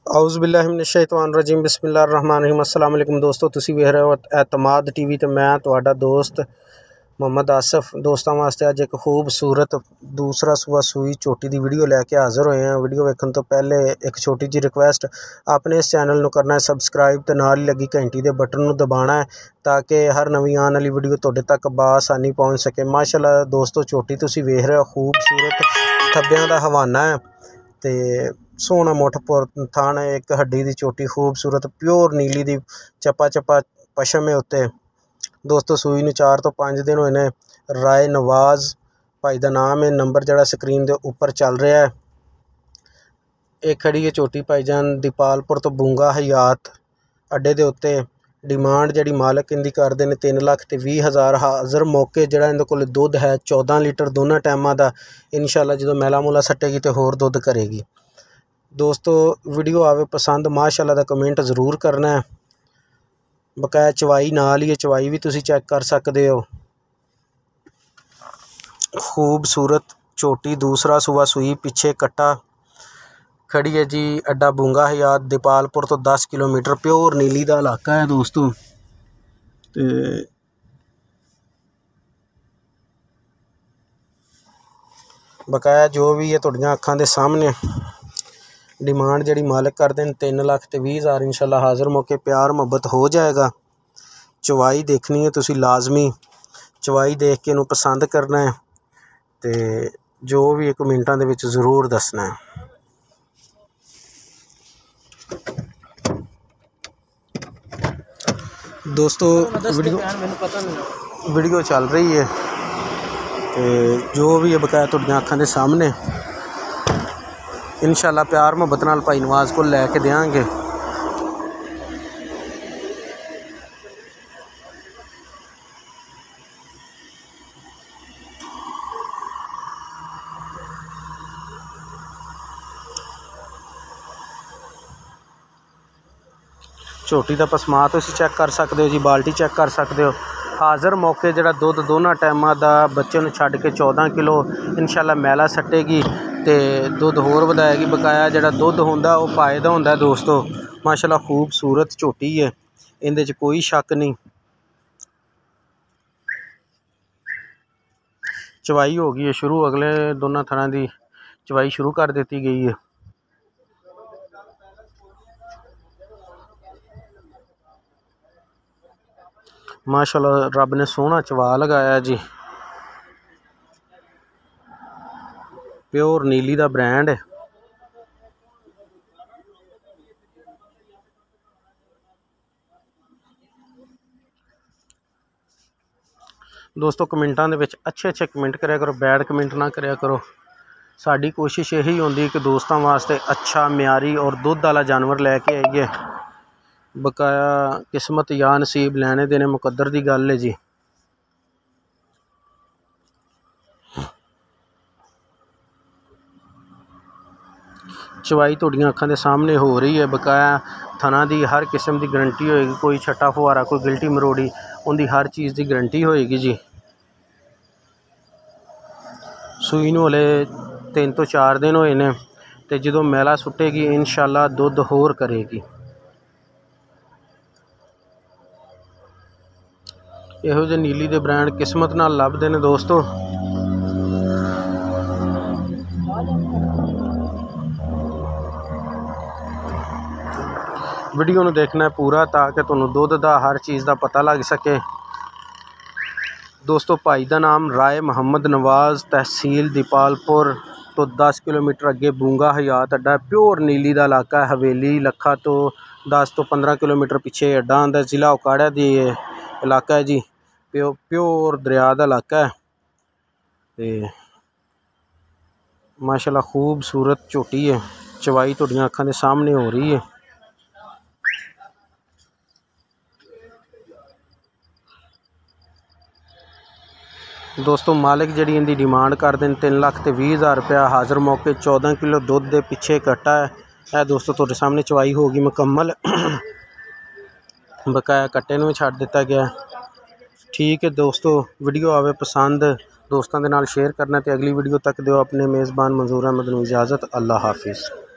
औज़ुबिल्लाहिमिनश्शैतानिर्रजीम बिस्मिल्लाहिर्रहमानिर्रहीम। अस्सलाम वालेकुम दोस्तों, तुसी वेख रहे हो एतमाद टीवी ते मैं तुहाडा दोस्त मोहम्मद आसिफ। दोस्तों वास्ते अज एक खूबसूरत दूसरा सूआ सूई झोटी की वीडियो लैके हाज़र होए हैं। वीडियो वेखण तो पहले एक छोटी जी रिक्वेस्ट, आपने इस चैनल नूं करना है सबसक्राइब ते नाल ही लगी घंटी के बटन नूं दबाना है ताकि हर नवीं आने वाली वीडियो तुहाडे तक बआसानी पहुँच सके। माशाअल्लाह दोस्तों, झोटी तुसी वेख रहे हो खूबसूरत थब्बियां दा हवाना है ते सोहना मुठ पुर थान है। एक हड्डी की झोटी खूबसूरत प्योर नीली दी चप्पा चप्पा पशम है उत्ते। दोस्तों सूई नूं 4 तो 5 दिन होए ने। राय नवाज भाई का नाम है। नंबर जड़ा स्क्रीन के उपर चल रहा है। एक खड़ी है झोटी भाईजान दीपालपुर तो बूंगा हयात अड्डे के उत्ते। डिमांड जी मालक इनकी करते हैं 3,20,000। हाज़र मौके जड़ा इनके कोल दुध है 14 लीटर दोनों टाइमों का। इंशाअल्लाह जो मैला मूला सट्टेगी तो होर दुध करेगी। दोस्तों वीडियो आवे पसंद माशाअल्लाह दा कमेंट ज़रूर करना है। बकाया चवाई नाल ही है, चवाई भी तुसी चेक कर सकते हो। खूबसूरत झोटी दूसरा सूआ सूई पिछे कट्टा खड़ी है जी। अड्डा बूंगा हयात दीपालपुर तो 10 किलोमीटर प्योर नीली का इलाका है दोस्तों। ते बकाया जो भी है तुहाडियां अखां दे सामने। डिमांड जी मालक करते हैं 3,20,000। इंशाअल्लाह हाज़र मौके प्यार मुहब्बत हो जाएगा। चवाई देखनी है तुसी लाजमी, चवाई देख के इनू पसंद करना है तो जो भी एक मिनटां दे विच ज़रूर दसना है। दोस्तों वीडियो चल रही है तो जो भी है बकाया तुहाडियां अखां दे सामने। इंशाअल्लाह प्यार मुहब्बत नाल भाई नवाज को लैके देंगे। झोटी का पसमा तुसीं चेक कर सकते हो जी, बाल्टी चेक कर सकते हो। हाज़र मौके जड़ा दुध दोनों टाइमों का बच्चे नूं छड्ड के 14 किलो इंशाअल्लाह मैला सट्टेगी तो दुध होर वधाएगी। बकाया जड़ा दुध होंदा वो पाए दा होंदा दोस्तों। माशाअल्लाह खूबसूरत झोटी है, इहदे च कोई शक नहीं। चवाई हो गई है शुरू, अगले दोनों थणा की चवाई शुरू कर दी गई है। माशाअल्लाह रब ने सोहना चवा लगाया जी। प्योर नीली का ब्रांड है। दोस्तों कमेंटां दे विच अच्छे कमेंट कराया करो, बैड कमेंट ना कराया करो। साडी कोशिश यही होंदी कि दोस्तों वास्ते अच्छा म्यारी और दुध वाला जानवर लैके आइए। बकाया किस्मत या नसीब लैने देने मुकद्दर की गल है जी। चवाई तुहाडियां अखां दे सामने हो रही है। बकाया थना की हर किस्म की गारंटी होएगी। कोई छट्टा फुहारा कोई गिल्टी मरोड़ी उनकी हर चीज़ की गारंटी होएगी जी। सूई नूं हले 3 तो 4 दिन होए ने ते जो मैला सुट्टेगी इंशाअल्लाह दुध होर करेगी। इहो जे नीली दे ब्रांड किस्मत नाल लभदे ने दोस्तों। वीडियो नूं देखना है पूरा ताकि तुहानूं दुध दा हर चीज़ का पता लग सके। दोस्तों भाई का नाम राय मोहम्मद नवाज, तहसील दीपालपुर तो 10 किलोमीटर अगे बूंगा हयात अड्डा। प्योर नीली का इलाका है। हवेली लखा तो 10 तो 15 किलोमीटर पिछे अड्डा आंदा। जिला उकाड़ा दी इलाका है जी। प्योर दरिया का इलाका है ते माशाअल्लाह खूबसूरत झोटी है। चवाई तुहाडियां अखां दे सामने हो रही है। दोस्तों मालिक जी इनकी डिमांड करते हैं 3,20,000 रुपया। हाज़र मौके 14 किलो दुध के पिछे कट्टा है। यह दोस्तों तुहाडे सामने चवाई होगी मुकम्मल। बकाया कट्टे नूं भी छड्ड दिता गया। ठीक है दोस्तों, वीडियो आवे पसंद दोस्तों के नाल शेयर करना तो अगली वीडियो तक दो अपने मेज़बान मंजूर अहमद नूं इजाज़त। अल्लाह हाफिज़।